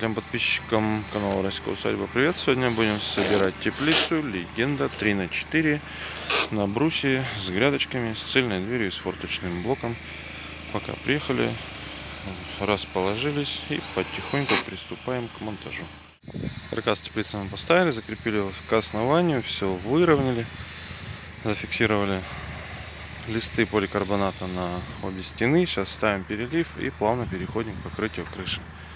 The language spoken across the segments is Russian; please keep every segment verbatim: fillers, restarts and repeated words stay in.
зрителям, подписчикам канала Райская Усадьба привет! Сегодня будем собирать теплицу Легенда три на четыре на брусе с грядочками, с цельной дверью и с форточным блоком. Пока приехали, расположились и потихоньку приступаем к монтажу. Каркас теплицы мы поставили, закрепили его к основанию, все выровняли, зафиксировали листы поликарбоната на обе стены. Сейчас ставим перелив и плавно переходим к покрытию крыши.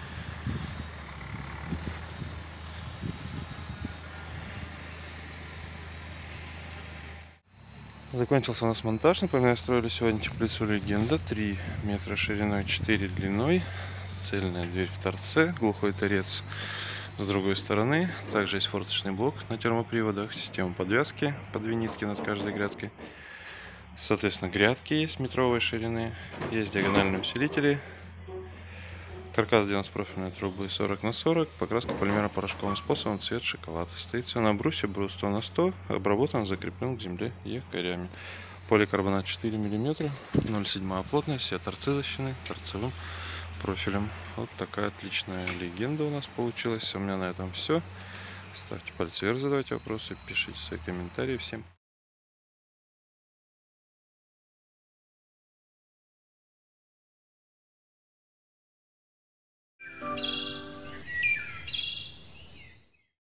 Закончился у нас монтаж. Напоминаю, строили сегодня теплицу Легенда три метра шириной, четыре длиной, цельная дверь в торце, глухой торец с другой стороны. Также есть форточный блок на термоприводах, система подвязки по две нитки над каждой грядкой. Соответственно, грядки есть метровой ширины, есть диагональные усилители. Каркас сделан с профильной трубы сорок на сорок, покраска полимеро-порошковым способом, цвет шоколад. Стоит все на брусе, брус сто на сто, обработан, закреплен к земле якорями. Поликарбонат четыре миллиметра, ноль целых семь десятых плотность, все торцы защищены торцевым профилем. Вот такая отличная Легенда у нас получилась. У меня на этом все. Ставьте пальцы вверх, задавайте вопросы, пишите свои комментарии. Всем